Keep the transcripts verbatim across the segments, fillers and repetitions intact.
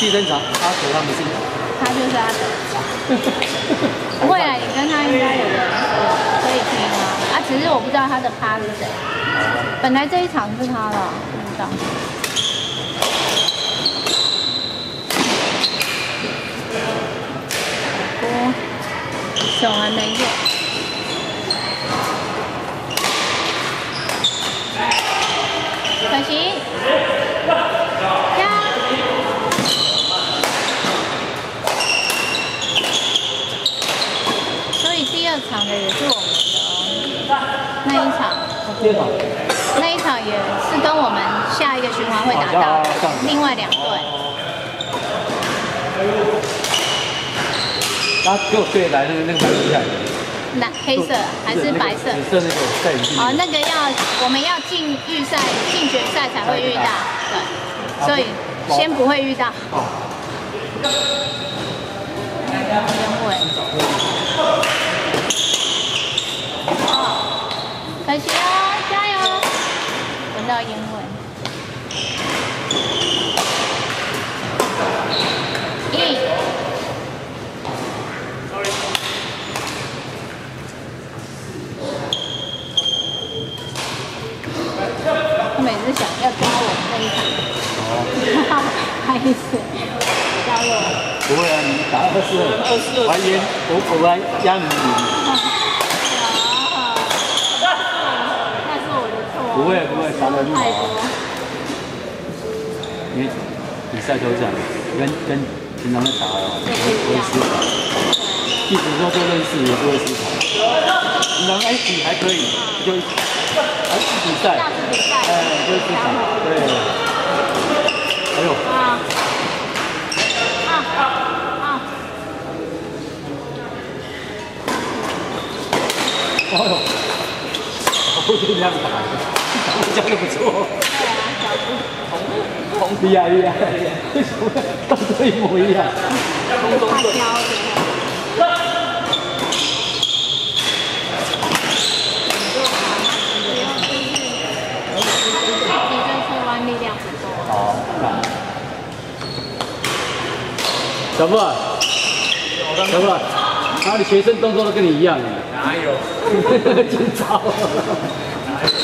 替身场，阿德他们是， 他就是阿德。不会啊，你跟他应该有人可以听啊。啊，只是我不知道他的趴是谁。本来这一场是他的，不知道。哦，手还没用。 可惜，加。所以第二场的也是我们的哦，那一场。 第二场。 那一场也是跟我们下一个循环会打到另外两队。 他给我对来那个那个蛮厉害的。 蓝黑色还是白色？ 紫色那个赛里哦，那个要我们要进预赛、进决赛才会遇到，对，所以先不会遇到。烟尾。哦，可惜哦，加油！闻到烟味。一。 他每次想要抓我那一场，哦，拍死，加入。 不会啊，你打二四二，二四二，我还压我我还压你赢。 那是我的错。 不会不会，打得太多。因为比赛都这样，跟跟平常在打的话，不会失常。即使说做认识也不会失常。平常哎你还可以，就。 还是比赛，哎，就是比赛，对。哎呦。啊。啊啊。哎呦，我不是这样打的，打的不错。对啊，小猪。红红厉害厉害，为什么动作一模一样？空中对。 力量不够。好，小布，小布，哪里学生动作都跟你一样？哪有？真糟。哪有？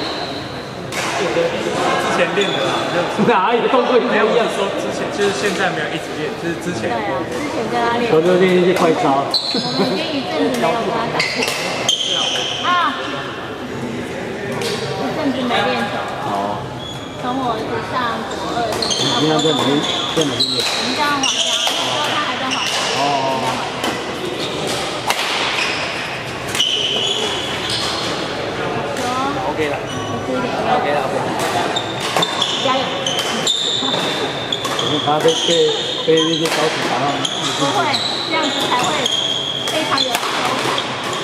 之前练的啦，就哪有动作一模一样？说之前就是现在没有一直练，就是之前。对啊，之前跟他练。我就练一些快招。我们已经一阵子没有跟他打。啊！一阵子没练球。哦。 从我儿子上国二就，你现在在哪里？在哪里？我们家华家，他还在华家。哦。好，OK 了。OK 了 ，OK。加油！我们怕被被被那些高手打到。不会，这样子才会非常有手感。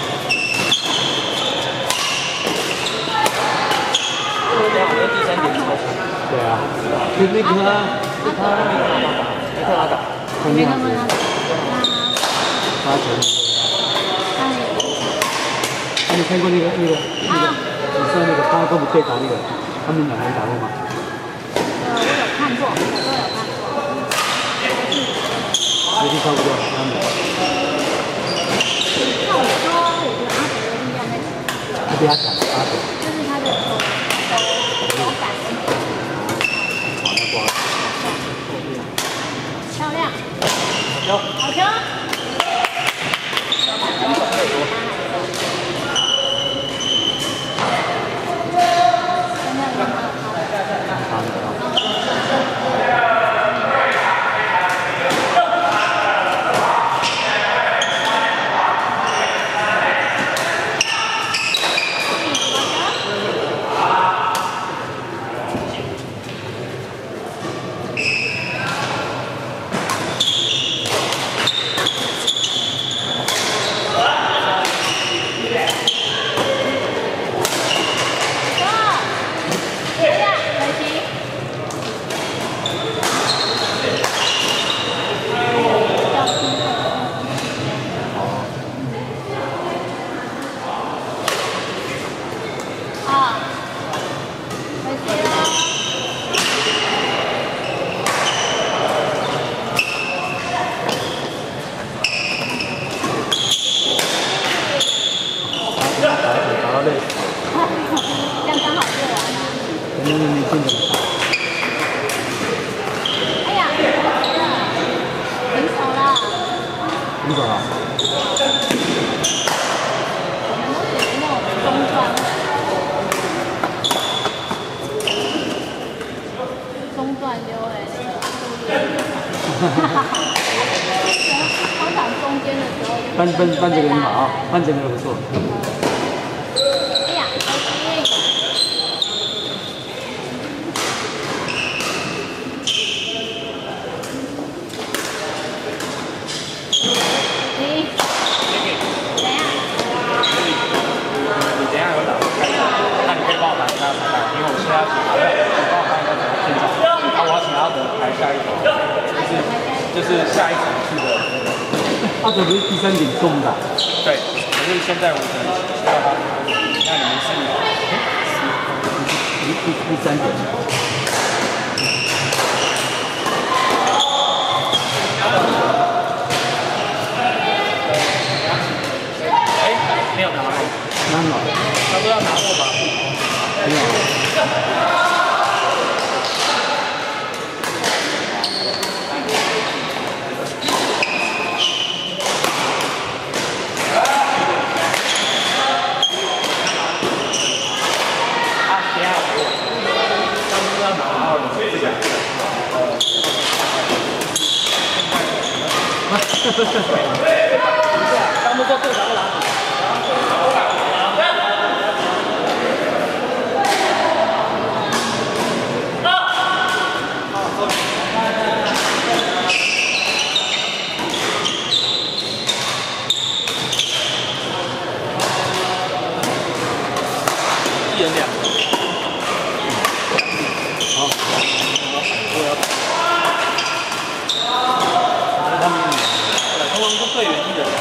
我第三点超强。 对啊，就那个啊，他没看他打，没看他打，他球那个，那你看过那个那个那个紫色那个他跟我们对打那个，他们两个人打过吗？呃，我有看过，我都有看过。实力差不多，他们。那我说，我觉得阿德的力量在他比他强，阿德。就是他的手手感。 漂亮，好球，好球！ 累。 这样刚好做完了。 你你你进怎么打？ 哎呀，平手了。 平手了。 我们都属于那种中段。中段溜哎，那个哈哈哈。通常中间的时候。 搬搬搬这个很好啊，搬这个不错。 哎呀，可惜。你怎样？ 你等一下有打开，那你可以帮我拿下彩蛋，因为我现在要请阿德，你帮我看一下怎么现场。那我要请阿德排下一场，就是就是下一场去的那个。 阿德不是第三点中的？ 对，可是现在我可能需要他。那你们是？ 第第第三点。 哎，没有拿到。 拿好。 他说要拿握把。 没有。 他们说队长拿。一人两个。好，我要。他们通常都队员一人。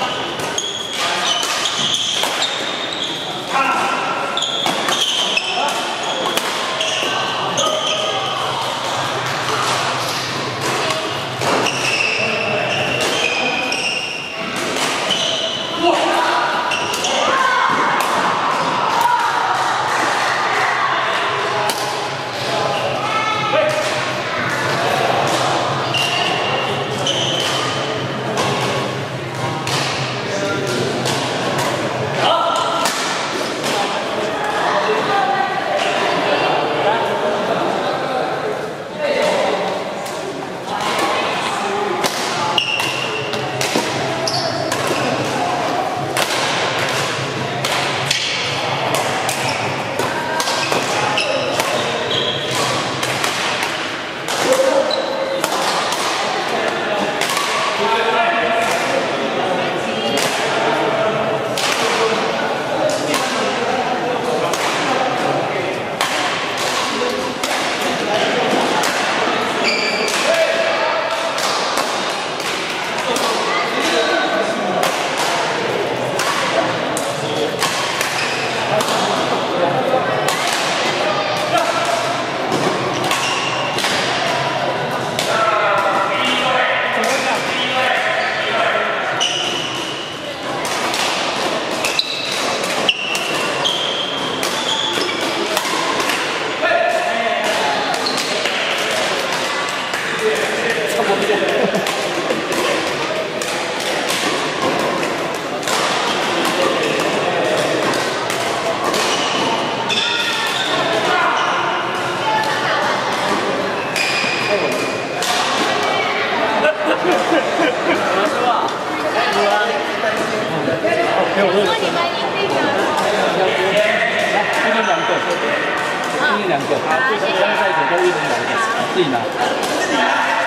如果你们一定的， 来，一人两个，一人两个，好，最后三赛者都一人两个，自己拿。